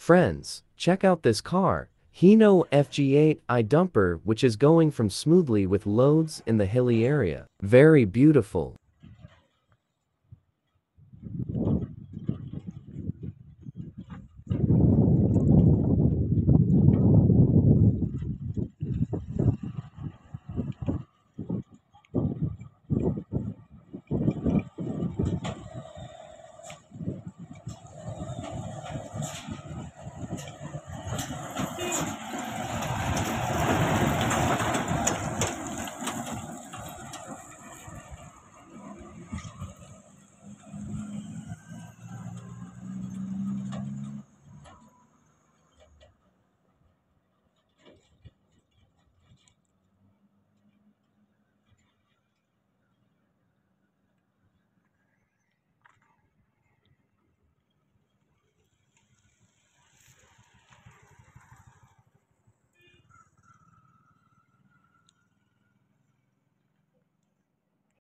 Friends, check out this car, Hino FG8J dumper, which is going from smoothly with loads in the hilly area. Very beautiful.